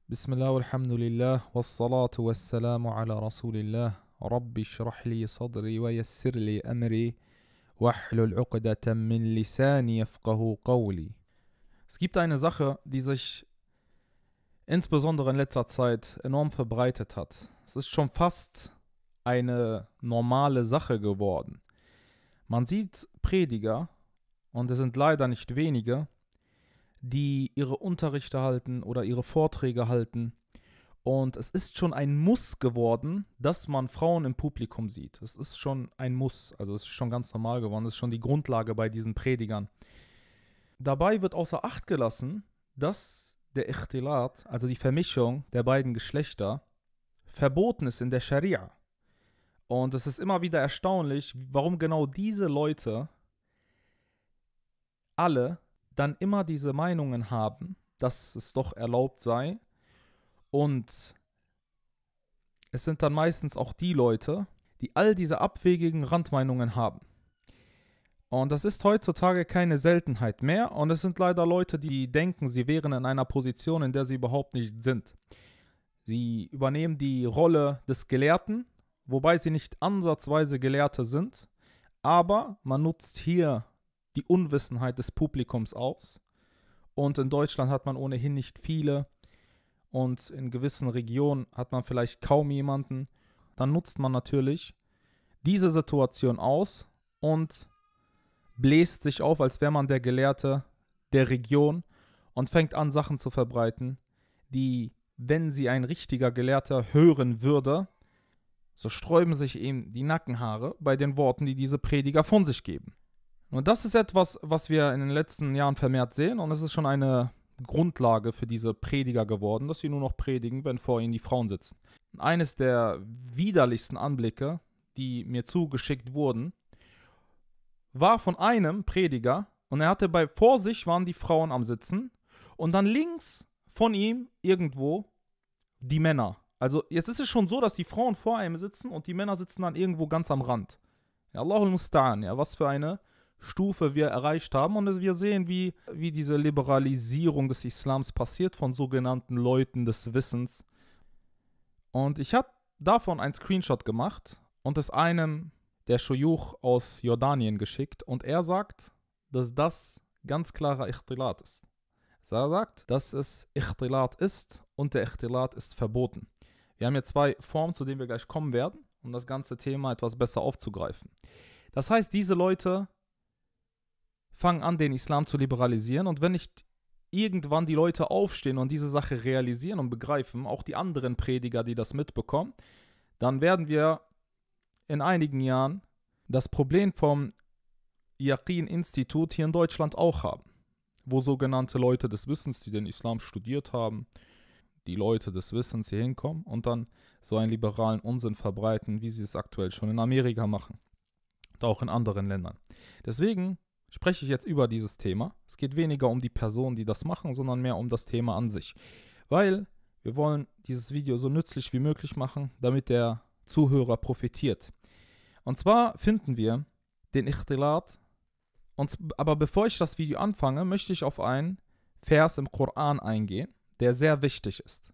Bismillah, walhamdulillah, wassalatu wassalamu ala Rasulillah. Rabbi shrah li sadri wa yassir li amri wahlul uqdatan min lisani yafqahu qawli. Es gibt eine Sache, die sich insbesondere in letzter Zeit enorm verbreitet hat. Es ist schon fast eine normale Sache geworden. Man sieht Prediger, und es sind leider nicht wenige, die ihre Unterrichte halten oder ihre Vorträge halten. Und es ist schon ein Muss geworden, dass man Frauen im Publikum sieht. Es ist schon ein Muss, also es ist schon ganz normal geworden. Es ist schon die Grundlage bei diesen Predigern. Dabei wird außer Acht gelassen, dass der Ikhtilat, also die Vermischung der beiden Geschlechter, verboten ist in der Scharia. Und es ist immer wieder erstaunlich, warum genau diese Leute alle dann immer diese Meinungen haben, dass es doch erlaubt sei. Und es sind dann meistens auch die Leute, die all diese abwegigen Randmeinungen haben. Und das ist heutzutage keine Seltenheit mehr. Und es sind leider Leute, die denken, sie wären in einer Position, in der sie überhaupt nicht sind. Sie übernehmen die Rolle des Gelehrten, wobei sie nicht ansatzweise Gelehrte sind. Aber man nutzt hier die Unwissenheit des Publikums aus. Und in Deutschland hat man ohnehin nicht viele. Und in gewissen Regionen hat man vielleicht kaum jemanden. Dann nutzt man natürlich diese Situation aus und bläst sich auf, als wäre man der Gelehrte der Region und fängt an, Sachen zu verbreiten, die, wenn sie ein richtiger Gelehrter hören würde, so sträuben sich ihm die Nackenhaare bei den Worten, die diese Prediger von sich geben. Und das ist etwas, was wir in den letzten Jahren vermehrt sehen, und es ist schon eine Grundlage für diese Prediger geworden, dass sie nur noch predigen, wenn vor ihnen die Frauen sitzen. Eines der widerlichsten Anblicke, die mir zugeschickt wurden, war von einem Prediger, und er hatte vor sich waren die Frauen am Sitzen und dann links von ihm irgendwo die Männer. Also jetzt ist es schon so, dass die Frauen vor einem sitzen und die Männer sitzen dann irgendwo ganz am Rand. Ja, Allahul Musta'an, ja, was für eine Stufe wir erreicht haben, und wir sehen, wie diese Liberalisierung des Islams passiert von sogenannten Leuten des Wissens. Und ich habe davon einen Screenshot gemacht und es einem der Schuyuch aus Jordanien geschickt, und er sagt, dass das ganz klarer Ikhtilat ist. Er sagt, dass es Ikhtilat ist und der Ikhtilat ist verboten. Wir haben hier zwei Formen, zu denen wir gleich kommen werden, um das ganze Thema etwas besser aufzugreifen. Das heißt, diese Leute fangen an, den Islam zu liberalisieren, und wenn nicht irgendwann die Leute aufstehen und diese Sache realisieren und begreifen, auch die anderen Prediger, die das mitbekommen, dann werden wir in einigen Jahren das Problem vom Yaqin-Institut hier in Deutschland auch haben, wo sogenannte Leute des Wissens, die den Islam studiert haben, die Leute des Wissens hier hinkommen und dann so einen liberalen Unsinn verbreiten, wie sie es aktuell schon in Amerika machen und auch in anderen Ländern. Deswegen spreche ich jetzt über dieses Thema. Es geht weniger um die Personen, die das machen, sondern mehr um das Thema an sich. Weil wir wollen dieses Video so nützlich wie möglich machen, damit der Zuhörer profitiert. Und zwar finden wir den Ikhtilat. Aber bevor ich das Video anfange, möchte ich auf einen Vers im Koran eingehen, der sehr wichtig ist.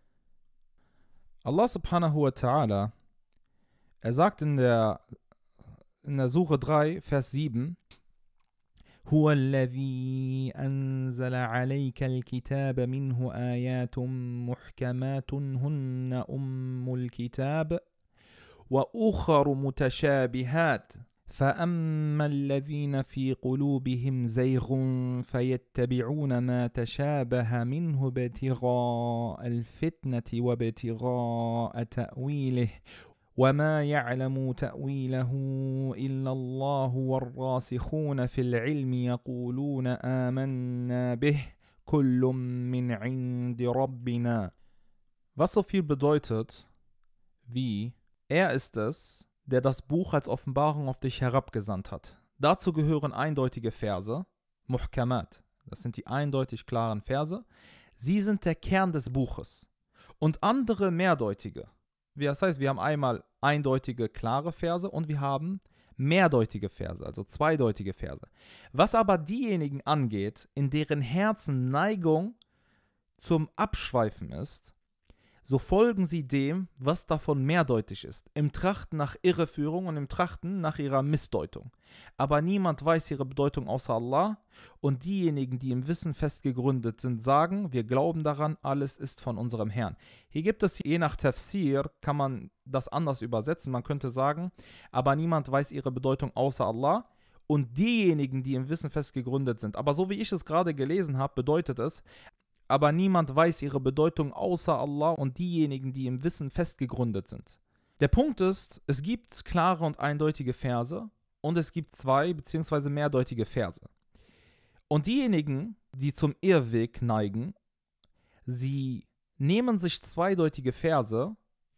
Allah subhanahu wa ta'ala, er sagt in der Sure 3, Vers 7, هو الذي أنزل عليك الكتاب منه آيات محكمات هن أم الكتاب وأخر متشابهات فأما الذين في قلوبهم زيغ فيتبعون ما تشابه منه ابتغاء الفتنة وابتغاء تأويله وما يعلم تأويله إلا الله والراسخون في العلم يقولون آمنا به كل من عند ربنا. Was so viel bedeutet wie: Er ist es, der das Buch als Offenbarung auf dich herabgesandt hat. Dazu gehören eindeutige Verse, Muhkamat. Das sind die eindeutig klaren Verse. Sie sind der Kern des Buches. Und andere mehrdeutige. Das heißt, wir haben einmal eindeutige, klare Verse und wir haben mehrdeutige Verse, also zweideutige Verse. Was aber diejenigen angeht, in deren Herzen Neigung zum Abschweifen ist, so folgen sie dem, was davon mehrdeutig ist, im Trachten nach Irreführung und im Trachten nach ihrer Missdeutung. Aber niemand weiß ihre Bedeutung außer Allah, und diejenigen, die im Wissen fest gegründet sind, sagen, wir glauben daran, alles ist von unserem Herrn. Hier gibt es, je nach Tafsir, kann man das anders übersetzen. Man könnte sagen, aber niemand weiß ihre Bedeutung außer Allah, und diejenigen, die im Wissen fest gegründet sind. Aber so wie ich es gerade gelesen habe, bedeutet es, aber niemand weiß ihre Bedeutung außer Allah und diejenigen, die im Wissen festgegründet sind. Der Punkt ist, es gibt klare und eindeutige Verse und es gibt zwei bzw. mehrdeutige Verse. Und diejenigen, die zum Irrweg neigen, sie nehmen sich zweideutige Verse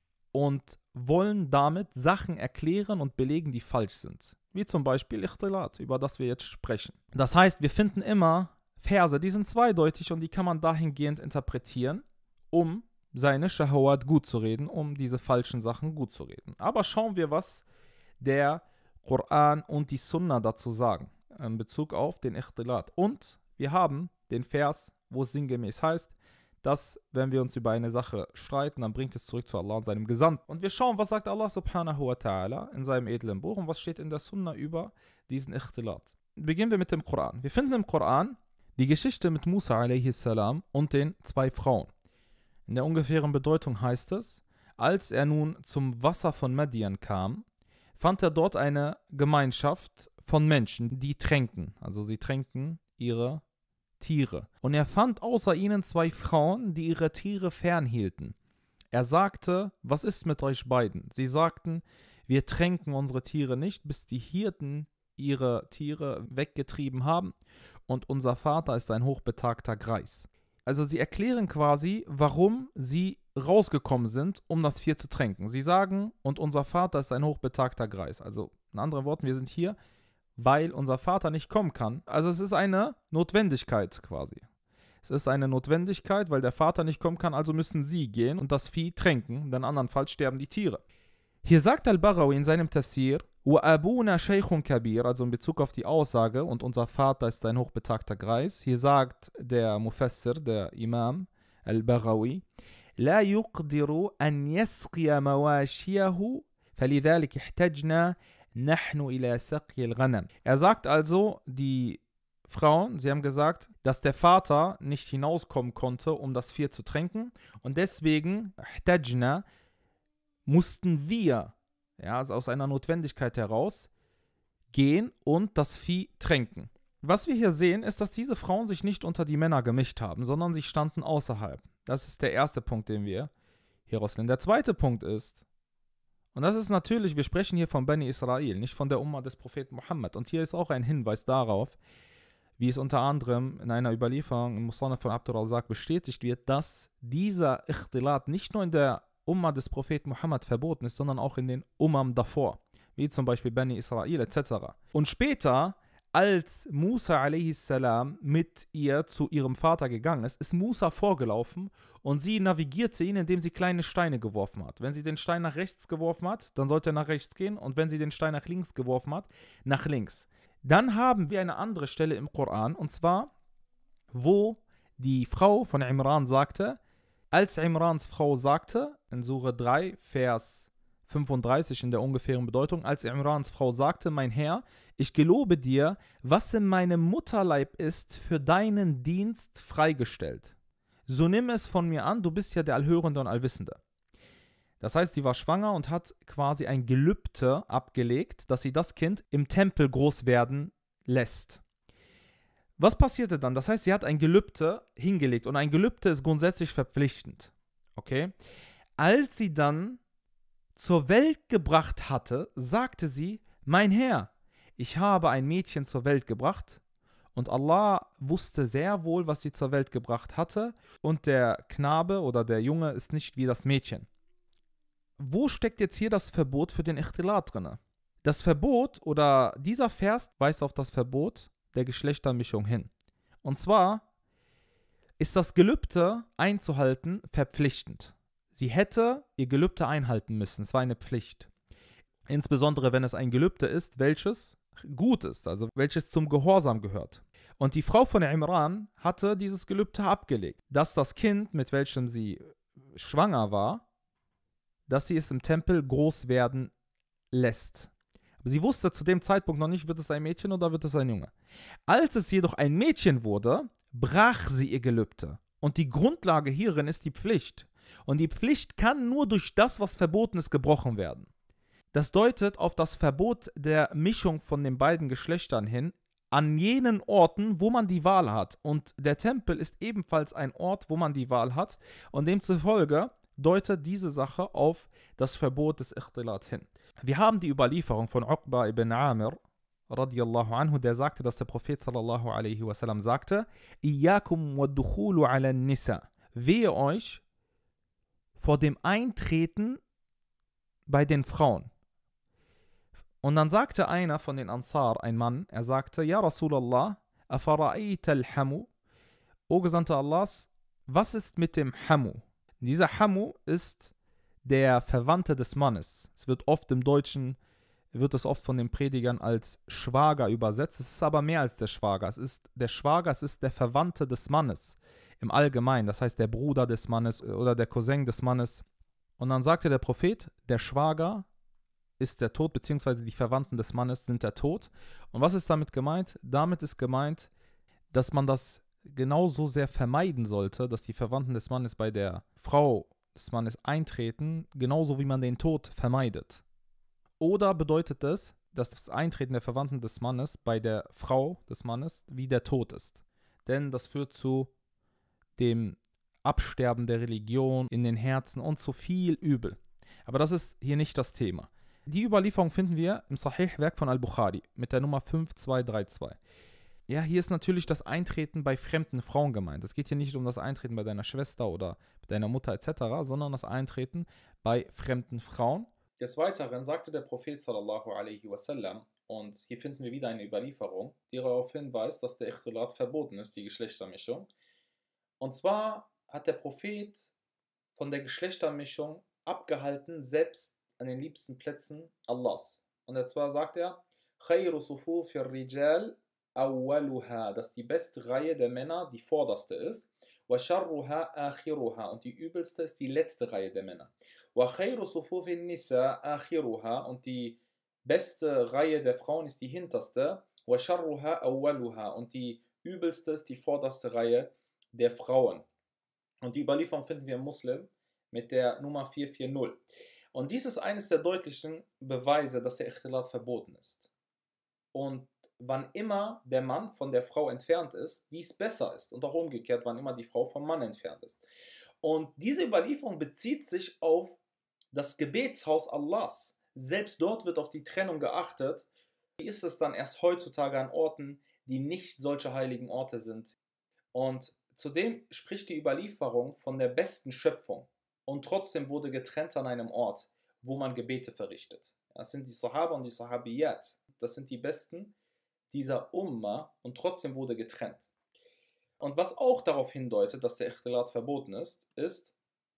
und wollen damit Sachen erklären und belegen, die falsch sind. Wie zum Beispiel Ikhtilat, über das wir jetzt sprechen. Das heißt, wir finden immer Verse, die sind zweideutig und die kann man dahingehend interpretieren, um seine Shahawat gut zu reden, um diese falschen Sachen gut zu reden. Aber schauen wir, was der Koran und die Sunna dazu sagen, in Bezug auf den Ikhtilat. Und wir haben den Vers, wo es sinngemäß heißt, dass, wenn wir uns über eine Sache streiten, dann bringt es zurück zu Allah und seinem Gesandten. Und wir schauen, was sagt Allah subhanahu wa ta'ala in seinem edlen Buch und was steht in der Sunna über diesen Ikhtilat. Beginnen wir mit dem Koran. Wir finden im Koran die Geschichte mit Musa a.s. und den zwei Frauen. In der ungefähren Bedeutung heißt es, als er nun zum Wasser von Madian kam, fand er dort eine Gemeinschaft von Menschen, die tränken. Also sie tränken ihre Tiere. Und er fand außer ihnen zwei Frauen, die ihre Tiere fernhielten. Er sagte, was ist mit euch beiden? Sie sagten, wir tränken unsere Tiere nicht, bis die Hirten ihre Tiere weggetrieben haben, und unser Vater ist ein hochbetagter Greis. Also sie erklären quasi, warum sie rausgekommen sind, um das Vieh zu tränken. Sie sagen, und unser Vater ist ein hochbetagter Greis. Also in anderen Worten, wir sind hier, weil unser Vater nicht kommen kann. Also es ist eine Notwendigkeit quasi. Es ist eine Notwendigkeit, weil der Vater nicht kommen kann, also müssen sie gehen und das Vieh tränken, denn andernfalls sterben die Tiere. Hier sagt Al-Baghawi in seinem Tafsir, وَأَبُونَا شَيْخٌ كَبِيرٌ, also in Bezug auf die Aussage, und unser Vater ist ein hochbetagter Greis. Hier sagt der Mufassir, der Imam Al-Baghawi, لَا يُقْدِرُ أَنْ يَسْقِيَ مَوَاشِيَهُ فَلِذَلِكَ احْتَجْنَا نَحْنُ إِلَى سَقْيِ الْغَنَمِ. Er sagt also, die Frauen, sie haben gesagt, dass der Vater nicht hinauskommen konnte, um das Vieh zu tränken, und deswegen احْتَجْنَا, mussten wir, ja, also aus einer Notwendigkeit heraus, gehen und das Vieh tränken. Was wir hier sehen, ist, dass diese Frauen sich nicht unter die Männer gemischt haben, sondern sie standen außerhalb. Das ist der erste Punkt, den wir hier rausnehmen. Der zweite Punkt ist, und das ist natürlich, wir sprechen hier von Bani Israel, nicht von der Umma des Propheten Muhammad. Und hier ist auch ein Hinweis darauf, wie es unter anderem in einer Überlieferung im Musannaf von Abdur Razak bestätigt wird, dass dieser Ikhtilat nicht nur in der Umma des Propheten Muhammad verboten ist, sondern auch in den Ummam davor, wie zum Beispiel Bani Israel etc. Und später, als Musa a.s. mit ihr zu ihrem Vater gegangen ist, ist Musa vorgelaufen und sie navigierte ihn, indem sie kleine Steine geworfen hat. Wenn sie den Stein nach rechts geworfen hat, dann sollte er nach rechts gehen, und wenn sie den Stein nach links geworfen hat, nach links. Dann haben wir eine andere Stelle im Koran, und zwar, wo die Frau von Imran sagte, als Imrans Frau sagte, in Sure 3, Vers 35 in der ungefähren Bedeutung, als Imrans Frau sagte, mein Herr, ich gelobe dir, was in meinem Mutterleib ist, für deinen Dienst freigestellt. So nimm es von mir an, du bist ja der Allhörende und Allwissende. Das heißt, sie war schwanger und hat quasi ein Gelübde abgelegt, dass sie das Kind im Tempel groß werden lässt. Was passierte dann? Das heißt, sie hat ein Gelübde hingelegt, und ein Gelübde ist grundsätzlich verpflichtend. Okay? Als sie dann zur Welt gebracht hatte, sagte sie, mein Herr, ich habe ein Mädchen zur Welt gebracht, und Allah wusste sehr wohl, was sie zur Welt gebracht hatte, und der Knabe oder der Junge ist nicht wie das Mädchen. Wo steckt jetzt hier das Verbot für den Ikhtilat drin? Das Verbot oder dieser Vers weist auf das Verbot der Geschlechtermischung hin. Und zwar ist das Gelübde einzuhalten verpflichtend. Sie hätte ihr Gelübde einhalten müssen. Es war eine Pflicht. Insbesondere, wenn es ein Gelübde ist, welches gut ist, also welches zum Gehorsam gehört. Und die Frau von Imran hatte dieses Gelübde abgelegt, dass das Kind, mit welchem sie schwanger war, dass sie es im Tempel groß werden lässt. Aber sie wusste zu dem Zeitpunkt noch nicht, wird es ein Mädchen oder wird es ein Junge. Als es jedoch ein Mädchen wurde, brach sie ihr Gelübde. Und die Grundlage hierin ist die Pflicht. Und die Pflicht kann nur durch das, was verboten ist, gebrochen werden. Das deutet auf das Verbot der Mischung von den beiden Geschlechtern hin, an jenen Orten, wo man die Wahl hat. Und der Tempel ist ebenfalls ein Ort, wo man die Wahl hat. Und demzufolge deutet diese Sache auf das Verbot des Ikhtilat hin. Wir haben die Überlieferung von Uqba ibn Amir, radiyallahu anhu, der sagte, dass der Prophet sallallahu alaihi wasallam sagte, Iyakum wa dukhulu ala nisa. Wehe euch vor dem Eintreten bei den Frauen. Und dann sagte einer von den Ansar, ein Mann, er sagte, Ja Rasulallah, afara'ayta al-hamu, O Gesandter Allahs, was ist mit dem Hamu? Dieser Hamu ist der Verwandte des Mannes. Es wird oft im Deutschen, wird es oft von den Predigern als Schwager übersetzt. Es ist aber mehr als der Schwager. Es ist der Schwager, es ist der Verwandte des Mannes im Allgemeinen. Das heißt der Bruder des Mannes oder der Cousin des Mannes. Und dann sagte der Prophet, der Schwager ist der Tod, beziehungsweise die Verwandten des Mannes sind der Tod. Und was ist damit gemeint? Damit ist gemeint, dass man das genauso sehr vermeiden sollte, dass die Verwandten des Mannes bei der Frau des Mannes eintreten, genauso wie man den Tod vermeidet. Oder bedeutet es, dass das Eintreten der Verwandten des Mannes bei der Frau des Mannes wie der Tod ist. Denn das führt zu dem Absterben der Religion in den Herzen und zu viel Übel. Aber das ist hier nicht das Thema. Die Überlieferung finden wir im Sahih-Werk von Al-Bukhari mit der Nummer 5232. Ja, hier ist natürlich das Eintreten bei fremden Frauen gemeint. Es geht hier nicht um das Eintreten bei deiner Schwester oder deiner Mutter etc., sondern das Eintreten bei fremden Frauen. Des Weiteren sagte der Prophet sallallahu alaihi wasallam, und hier finden wir wieder eine Überlieferung, die darauf hinweist, dass der Ikhtilat verboten ist, die Geschlechtermischung. Und zwar hat der Prophet von der Geschlechtermischung abgehalten, selbst an den liebsten Plätzen Allahs. Und zwar sagt er, Khayru sufufir rijal awwaluha, dass die beste Reihe der Männer die vorderste ist, wa sharruha akhiruha, und die übelste ist die letzte Reihe der Männer. Wa khayru sufufin nisa akhiruha, und die beste Reihe der Frauen ist die hinterste, wa sharruha awwaluha, und die übelste ist die vorderste Reihe der Frauen. Und die Überlieferung finden wir im Muslim mit der Nummer 440. Und dies ist eines der deutlichen Beweise, dass der Ikhtilat verboten ist. Und wann immer der Mann von der Frau entfernt ist, dies besser ist. Und auch umgekehrt, wann immer die Frau vom Mann entfernt ist. Und diese Überlieferung bezieht sich auf das Gebetshaus Allahs. Selbst dort wird auf die Trennung geachtet. Wie ist es dann erst heutzutage an Orten, die nicht solche heiligen Orte sind? Und zudem spricht die Überlieferung von der besten Schöpfung. Und trotzdem wurde getrennt an einem Ort, wo man Gebete verrichtet. Das sind die Sahaba und die Sahabiyat. Das sind die Besten dieser Umma, und trotzdem wurde getrennt. Und was auch darauf hindeutet, dass der Ikhtilat verboten ist, ist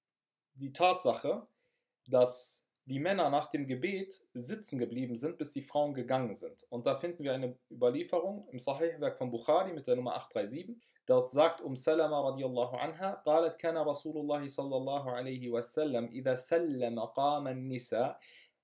die Tatsache, dass die Männer nach dem Gebet sitzen geblieben sind, bis die Frauen gegangen sind. Und da finden wir eine Überlieferung im Sahih-Werk von Bukhari mit der Nummer 837. Dort sagt Salama radiyallahu anha, قالت كان رسول الله صلى الله عليه وسلم إذا سلم قام النساء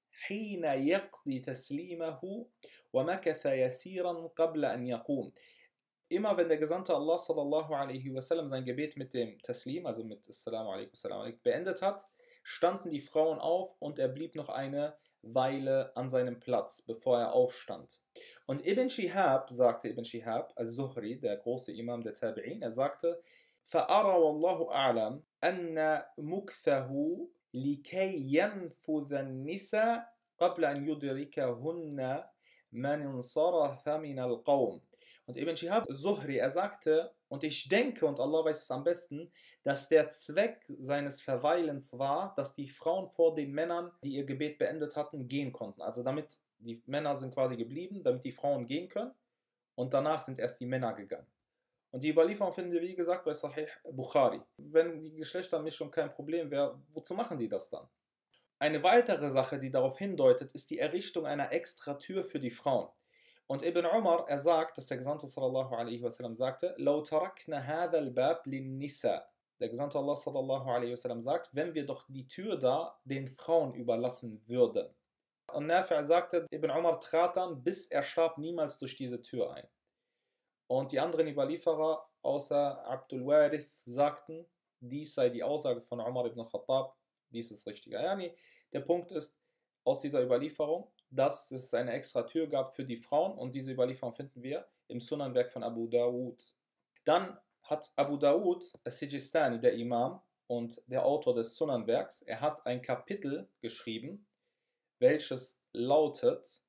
حين يقضي تسليمه ومكث يسيرا قبل أن يقوم. Immer wenn der Gesandte Allah sallallahu alaihi wasallam sein Gebet mit dem Taslim, also mit Assalamu alaikum, beendet hat, standen die Frauen auf und er blieb noch eine Weile an seinem Platz, bevor er aufstand. Und Ibn Shihab, sagte Ibn Shihab, al-Zuhri, der große Imam der Tabi'in, er sagte, فَأَرَى وَاللَّهُ أَعْلَمْ أَنَّ مُكْثَهُ لِكَيْ يَنْفُذَ النِّسَاء قَبْلَ أَنْ يُدْرِكَهُنَّ مَنْ انصَرَفَ مِنَ الْقَوْمِ. Und Ibn Shihab al-Zuhri, er sagte, und ich denke, und Allah weiß es am besten, dass der Zweck seines Verweilens war, dass die Frauen vor den Männern, die ihr Gebet beendet hatten, gehen konnten. Also damit die Männer sind quasi geblieben, damit die Frauen gehen können, und danach sind erst die Männer gegangen. Und die Überlieferung finden wir, wie gesagt, bei Sahih Bukhari. Wenn die Geschlechtermischung kein Problem wäre, wozu machen die das dann? Eine weitere Sache, die darauf hindeutet, ist die Errichtung einer extra Tür für die Frauen. Und Ibn Umar, er sagt, dass der Gesandte sallallahu alaihi wasallam sagte, لَوْ تَرَكْنَا هَذَا الْبَابْ لِلنِّسَاءِ. Der Gesandte Allah sallallahu alaihi wasallam sagt, wenn wir doch die Tür da den Frauen überlassen würden. Und Nafi' sagte, Ibn Umar trat dann, bis er starb, niemals durch diese Tür ein. Und die anderen Überlieferer, außer Abdul Warith, sagten, dies sei die Aussage von Umar ibn Khattab, dies ist richtiger. Yani, der Punkt ist, aus dieser Überlieferung, dass es eine extra Tür gab für die Frauen, und diese Überlieferung finden wir im Sunanwerk von Abu Dawud. Dann hat Abu Dawud as-Sijistani, der Imam und der Autor des Sunanwerks, er hat ein Kapitel geschrieben, welches lautet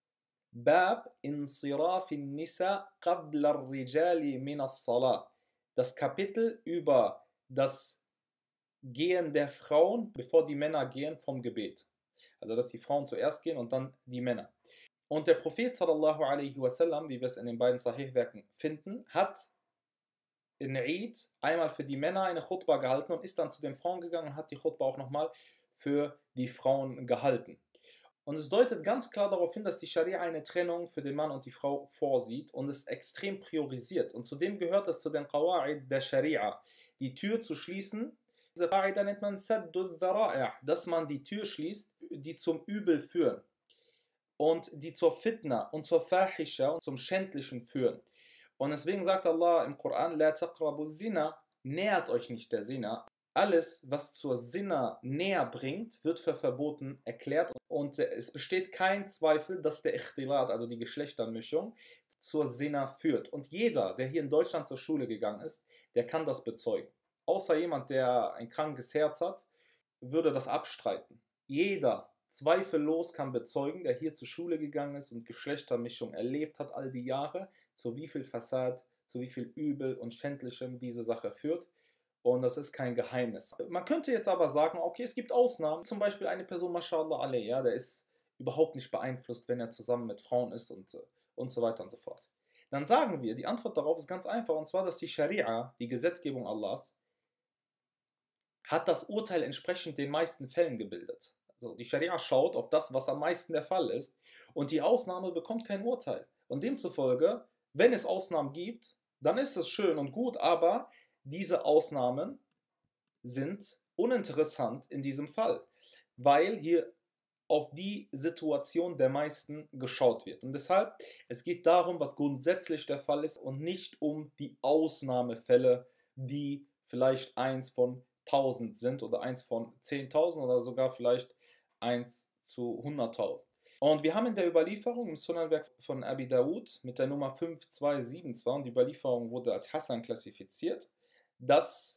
Bab insirafin nisa qabla ar-rijali min as-salah. Das Kapitel über das Gehen der Frauen, bevor die Männer gehen vom Gebet. Also dass die Frauen zuerst gehen und dann die Männer. Und der Prophet sallallahu alaihi wasallam, wie wir es in den beiden Sahih-Werken finden, hat in Eid einmal für die Männer eine Khutbah gehalten und ist dann zu den Frauen gegangen und hat die Khutbah auch nochmal für die Frauen gehalten. Und es deutet ganz klar darauf hin, dass die Scharia eine Trennung für den Mann und die Frau vorsieht und es extrem priorisiert. Und zudem gehört es zu den Qawa'id der Scharia, die Tür zu schließen. Diese Qa'ida nennt man Saddu Dhara'i', dass man die Tür schließt, die zum Übel führen und die zur Fitna und zur Fahisha und zum Schändlichen führen. Und deswegen sagt Allah im Koran, La taqrabu zina, nähert euch nicht der Zina. Alles, was zur Zina näher bringt, wird für verboten erklärt. Und es besteht kein Zweifel, dass der Ikhtilat, also die Geschlechtermischung, zur Zina führt. Und jeder, der hier in Deutschland zur Schule gegangen ist, der kann das bezeugen. Außer jemand, der ein krankes Herz hat, würde das abstreiten. Jeder zweifellos kann bezeugen, der hier zur Schule gegangen ist und Geschlechtermischung erlebt hat all die Jahre, zu wie viel Fassad, zu wie viel Übel und Schändlichem diese Sache führt. Und das ist kein Geheimnis. Man könnte jetzt aber sagen, okay, es gibt Ausnahmen. Zum Beispiel eine Person, mashallah alayhi, ja, der ist überhaupt nicht beeinflusst, wenn er zusammen mit Frauen ist und so weiter und so fort. Dann sagen wir, die Antwort darauf ist ganz einfach, und zwar, dass die Scharia, die Gesetzgebung Allahs, hat das Urteil entsprechend den meisten Fällen gebildet. Also die Scharia schaut auf das, was am meisten der Fall ist, und die Ausnahme bekommt kein Urteil. Und demzufolge, wenn es Ausnahmen gibt, dann ist es schön und gut, aber diese Ausnahmen sind uninteressant in diesem Fall, weil hier auf die Situation der meisten geschaut wird. Und deshalb, es geht darum, was grundsätzlich der Fall ist und nicht um die Ausnahmefälle, die vielleicht eins von 1000 sind oder eins von 10.000 oder sogar vielleicht 1 zu 100.000. Und wir haben in der Überlieferung im Sunanwerk von Abi Dawud mit der Nummer 5272, und die Überlieferung wurde als Hassan klassifiziert, dass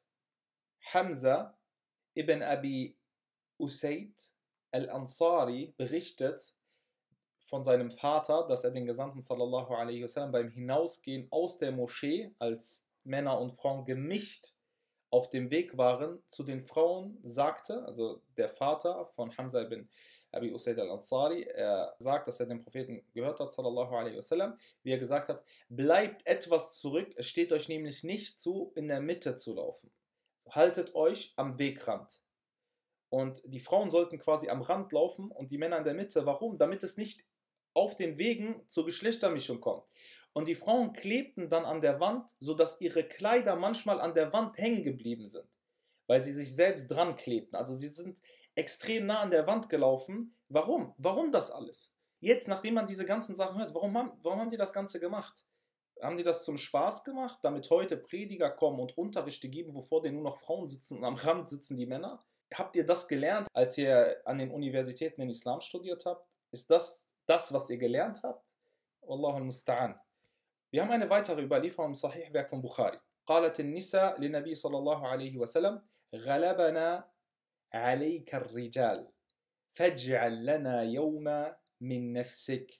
Hamza ibn Abi Usaid al-Ansari berichtet von seinem Vater, dass er den Gesandten sallallahu alaihi wasallam beim Hinausgehen aus der Moschee, als Männer und Frauen gemischt auf dem Weg waren, zu den Frauen sagte, also der Vater von Hamza ibn Abi Usaid al-Ansari, er sagt, dass er den Propheten gehört hat, sallallahu alaihi wasallam, wie er gesagt hat, bleibt etwas zurück, es steht euch nämlich nicht zu, in der Mitte zu laufen. Also haltet euch am Wegrand. Und die Frauen sollten quasi am Rand laufen und die Männer in der Mitte. Warum? Damit es nicht auf den Wegen zur Geschlechtermischung kommt. Und die Frauen klebten dann an der Wand, sodass ihre Kleider manchmal an der Wand hängen geblieben sind, weil sie sich selbst dran klebten. Also sie sind extrem nah an der Wand gelaufen. Warum? Warum das alles? Jetzt, nachdem man diese ganzen Sachen hört, warum haben die das Ganze gemacht? Haben die das zum Spaß gemacht, damit heute Prediger kommen und Unterrichte geben, wovor denen nur noch Frauen sitzen und am Rand sitzen die Männer? Habt ihr das gelernt, als ihr an den Universitäten den Islam studiert habt? Ist das, was ihr gelernt habt? Wallahu al-Musta'an. Wir haben eine weitere Überlieferung im Sahih-Werk von Bukhari. قالت النساء للنبي صلى الله عليه وسلم غلبنا عليك الرجال فاجعل لنا يوما من نفسك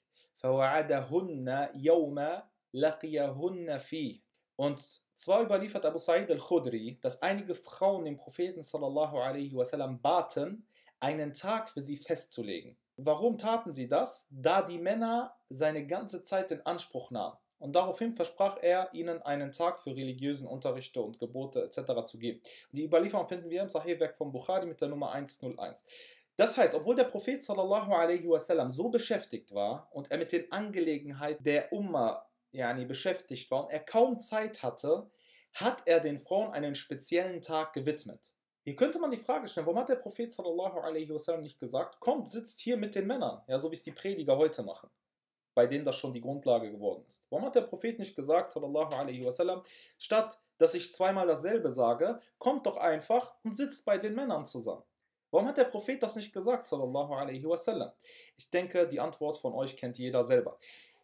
فوعدهن يوما لقيهن فيه. Und zwar überliefert Abu Sa'id al-Khudri, dass einige Frauen den Propheten sallallahu alaihi wasallam baten, einen Tag für sie festzulegen. Warum taten sie das? Da die Männer seine ganze Zeit in Anspruch nahmen. Und daraufhin versprach er, ihnen einen Tag für religiösen Unterrichte und Gebote etc. zu geben. Und die Überlieferung finden wir im Sahih-Werk von Bukhari mit der Nummer 101. Das heißt, obwohl der Prophet sallallahu alaihi wasallam so beschäftigt war und er mit den Angelegenheiten der Umma beschäftigt war und er kaum Zeit hatte, hat er den Frauen einen speziellen Tag gewidmet. Hier könnte man die Frage stellen, warum hat der Prophet sallallahu alaihi wasallam nicht gesagt, kommt, sitzt hier mit den Männern, ja, so wie es die Prediger heute machen, bei denen das schon die Grundlage geworden ist. Warum hat der Prophet nicht gesagt, sallallahu alaihi wasallam, statt dass ich zweimal dasselbe sage, kommt doch einfach und sitzt bei den Männern zusammen. Warum hat der Prophet das nicht gesagt, sallallahu alaihi wasallam? Ich denke, die Antwort von euch kennt jeder selber.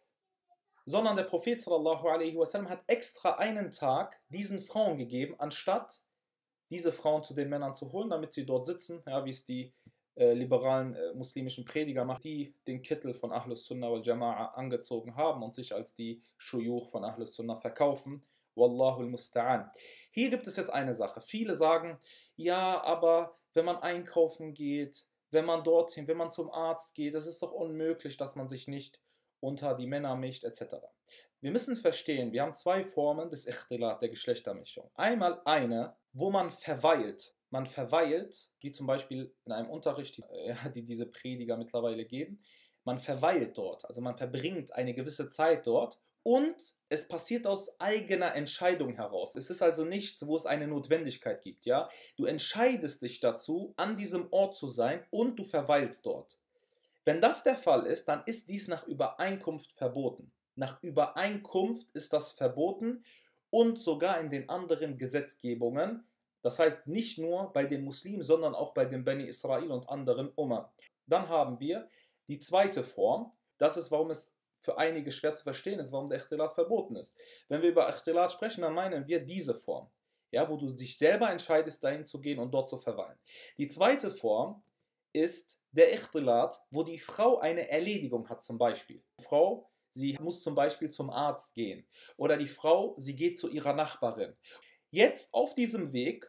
Sondern der Prophet sallallahu alaihi wasallam hat extra einen Tag diesen Frauen gegeben, anstatt diese Frauen zu den Männern zu holen, damit sie dort sitzen, ja, wie es die liberalen muslimischen Prediger machen, die den Kittel von Ahlus Sunnah wal Jama'a angezogen haben und sich als die Shuyuch von Ahlus Sunnah verkaufen. Wallahu al-Musta'an. Hier gibt es jetzt eine Sache. Viele sagen, ja, aber wenn man einkaufen geht, wenn man dorthin, wenn man zum Arzt geht, das ist doch unmöglich, dass man sich nicht unter die Männer mischt, etc. Wir müssen verstehen, wir haben zwei Formen des Ikhtilat, der Geschlechtermischung. Einmal eine, wo man verweilt. Man verweilt, wie zum Beispiel in einem Unterricht, die diese Prediger mittlerweile geben. Man verweilt dort, also man verbringt eine gewisse Zeit dort und es passiert aus eigener Entscheidung heraus. Es ist also nichts, wo es eine Notwendigkeit gibt. Ja? Du entscheidest dich dazu, an diesem Ort zu sein und du verweilst dort. Wenn das der Fall ist, dann ist dies nach Übereinkunft verboten. Nach Übereinkunft ist das verboten und sogar in den anderen Gesetzgebungen. Das heißt nicht nur bei den Muslimen, sondern auch bei den Bani Israel und anderen Umma. Dann haben wir die zweite Form. Das ist, warum es für einige schwer zu verstehen ist, warum der Ikhtilat verboten ist. Wenn wir über Ikhtilat sprechen, dann meinen wir diese Form, ja, wo du dich selber entscheidest, dahin zu gehen und dort zu verweilen. Die zweite Form ist der Ikhtilat, wo die Frau eine Erledigung hat, zum Beispiel. Die Frau, sie muss zum Beispiel zum Arzt gehen. Oder die Frau, sie geht zu ihrer Nachbarin. Jetzt auf diesem Weg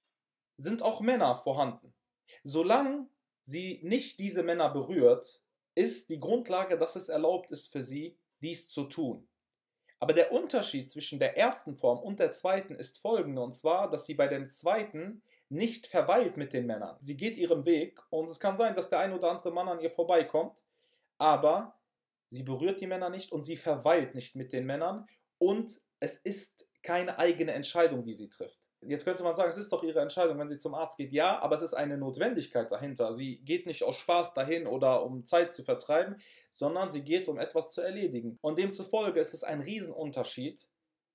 sind auch Männer vorhanden. Solange sie nicht diese Männer berührt, ist die Grundlage, dass es erlaubt ist für sie, dies zu tun. Aber der Unterschied zwischen der ersten Form und der zweiten ist folgender, und zwar, dass sie bei dem zweiten nicht verweilt mit den Männern. Sie geht ihren Weg und es kann sein, dass der ein oder andere Mann an ihr vorbeikommt, aber sie berührt die Männer nicht und sie verweilt nicht mit den Männern und es ist keine eigene Entscheidung, die sie trifft. Jetzt könnte man sagen, es ist doch ihre Entscheidung, wenn sie zum Arzt geht. Ja, aber es ist eine Notwendigkeit dahinter. Sie geht nicht aus Spaß dahin oder um Zeit zu vertreiben, sondern sie geht, um etwas zu erledigen. Und demzufolge ist es ein Riesenunterschied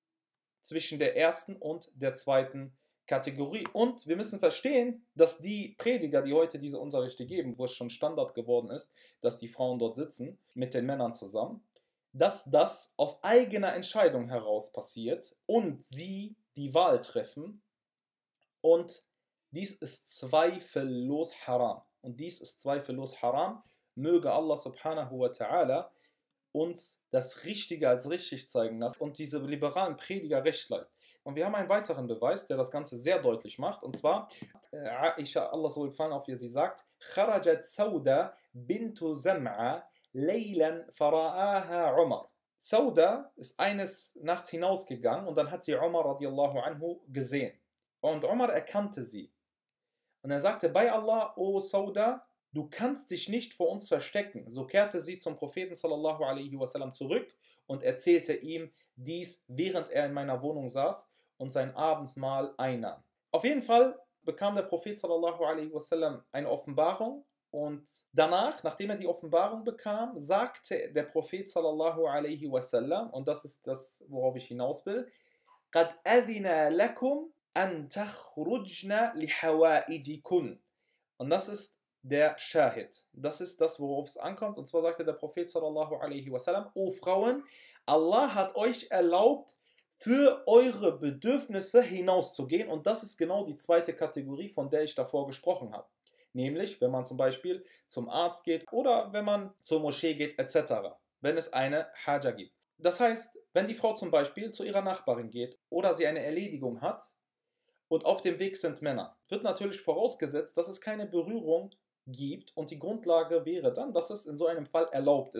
zwischen der ersten und der zweiten Kategorie. Und wir müssen verstehen, dass die Prediger, die heute diese Unterrichte geben, wo es schon Standard geworden ist, dass die Frauen dort sitzen mit den Männern zusammen, dass das aus eigener Entscheidung heraus passiert und sie die Wahl treffen und dies ist zweifellos haram. Und dies ist zweifellos haram. Möge Allah subhanahu wa ta'ala uns das Richtige als richtig zeigen lassen und diese liberalen Prediger recht leiten. Und wir haben einen weiteren Beweis, der das Ganze sehr deutlich macht. Und zwar, Aisha, Allah soll gefallen auf ihr, sie sagt, Kharajat Sauda bintu Zam'a laylan fara'aha Umar. Sauda ist eines Nachts hinausgegangen und dann hat sie Umar radiallahu anhu gesehen. Und Umar erkannte sie. Und er sagte, bei Allah, O Sauda, du kannst dich nicht vor uns verstecken. So kehrte sie zum Propheten sallallahu alaihi wasallam zurück und erzählte ihm dies, während er in meiner Wohnung saß und sein Abendmahl einnahm. Auf jeden Fall bekam der Prophet sallallahu alaihi wasallam eine Offenbarung und danach, nachdem er die Offenbarung bekam, sagte der Prophet sallallahu alaihi wasallam, und das ist das, worauf ich hinaus will, قَدْ أَذِنَا لَكُمْ أَن تَخْرُجْنَ لِحَوَائِجِكُنْ. Und das ist der Shahid. Das ist das, worauf es ankommt. Und zwar sagte der Prophet sallallahu alaihi wasallam, O Frauen, Allah hat euch erlaubt, für eure Bedürfnisse hinauszugehen. Und das ist genau die zweite Kategorie, von der ich davor gesprochen habe. Nämlich, wenn man zum Beispiel zum Arzt geht oder wenn man zur Moschee geht, etc. Wenn es eine Haja gibt. Das heißt, wenn die Frau zum Beispiel zu ihrer Nachbarin geht oder sie eine Erledigung hat und auf dem Weg sind Männer, wird natürlich vorausgesetzt, dass es keine Berührung gibt und die Grundlage wäre dann, dass es in so einem Fall erlaubt ist.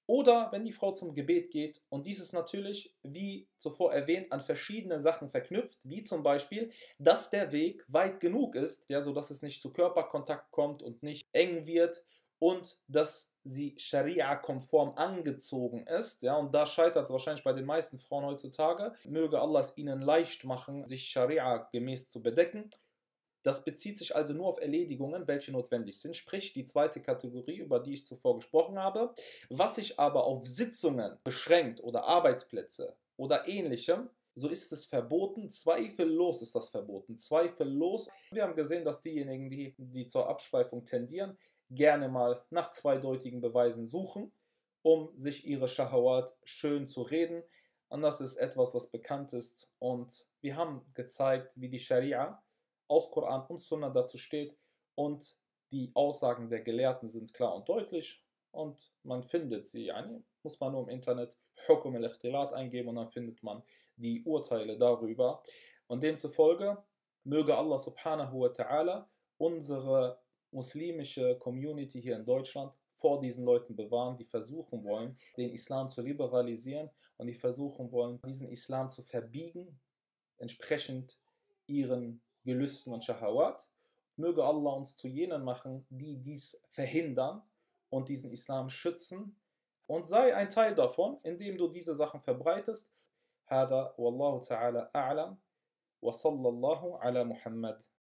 Oder wenn die Frau zum Gebet geht, und dies ist natürlich, wie zuvor erwähnt, an verschiedene Sachen verknüpft, wie zum Beispiel, dass der Weg weit genug ist, ja, sodass es nicht zu Körperkontakt kommt und nicht eng wird, und dass sie Scharia-konform angezogen ist, ja, und da scheitert es wahrscheinlich bei den meisten Frauen heutzutage. Möge Allah es ihnen leicht machen, sich Scharia-gemäß zu bedecken. Das bezieht sich also nur auf Erledigungen, welche notwendig sind, sprich die zweite Kategorie, über die ich zuvor gesprochen habe. Was sich aber auf Sitzungen beschränkt oder Arbeitsplätze oder ähnlichem, so ist es verboten. Zweifellos ist das verboten. Zweifellos. Wir haben gesehen, dass diejenigen, die zur Abschweifung tendieren, gerne mal nach zweideutigen Beweisen suchen, um sich ihre Shahawat schön zu reden. Und das ist etwas, was bekannt ist. Und wir haben gezeigt, wie die Scharia aus Koran und Sunna dazu steht, und die Aussagen der Gelehrten sind klar und deutlich und man findet sie. Muss man nur im Internet Hukum al-Ikhtilat eingeben und dann findet man die Urteile darüber. Und demzufolge möge Allah subhanahu wa ta'ala unsere muslimische Community hier in Deutschland vor diesen Leuten bewahren, die versuchen wollen, den Islam zu liberalisieren und die versuchen wollen, diesen Islam zu verbiegen, entsprechend ihren Gelüsten und Shahawat. Möge Allah uns zu jenen machen, die dies verhindern und diesen Islam schützen. Und sei ein Teil davon, indem du diese Sachen verbreitest. هذا والله تعالى أعلم وصلى الله على محمد